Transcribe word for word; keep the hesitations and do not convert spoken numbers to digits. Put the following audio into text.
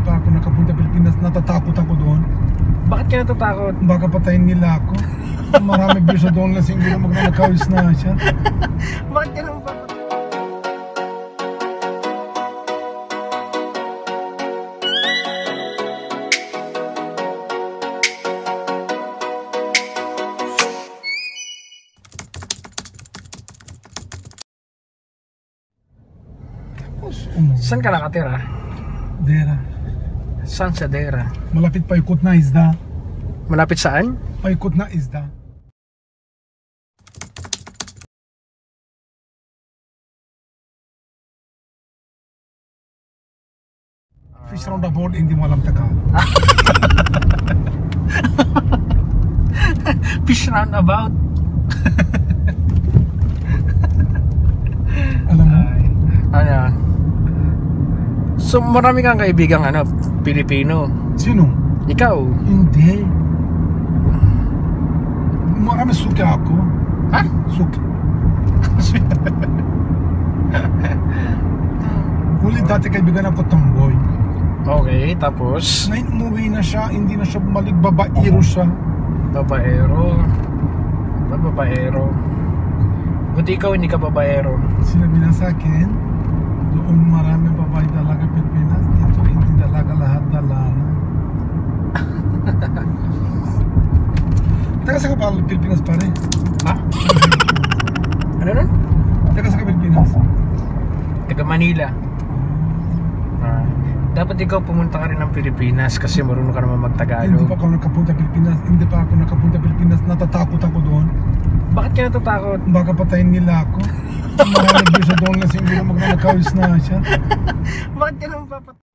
pa ako nakapunta Pilipinas, natatakot ako doon. Bakit ka natatakot? Baka patayin nila ako. Marami beso doon na singgo na magnanakawis na siya. Bakit ka naman papatay? Saan ka nakatira? Dera. Saan sa Dera? Malapit paikot na isda. Malapit saan? Paikot na isda. Fish roundabout, hindi mo alam Tagalog. Fish roundabout. Alam mo? Ano? So marami kang kaibigang ano, Pilipino. Sino? Ikaw? Hindi. Marami suki ako. Ha? Suki. Huli dati kaibigan ako tomboy. Okay, tapos? Ngayon umuwi na siya, hindi na siya bumalik, babaero siya. Babaero. Babaero. Buti ikaw hindi ka babaero. Sinabi na sa akin, doon marami babae talaga Pilipinas, dito hindi talaga lahat dalala. Taga sa kapal Pilipinas pare? Ha? Ano nun? Taga sa Pilipinas? Taga Manila. Ah, dapat ikaw pumunta ka rin ng Pilipinas kasi marunong ka naman magtagalog. Hindi pa ako nakapunta Pilipinas, hindi pa ako nakapunta Pilipinas, natatakot ako doon. Bakit ka natatakot? Baka patayin nila ako. Marami beso doon na singgo na magnanakawis na siya. Bakit ka naman papatay?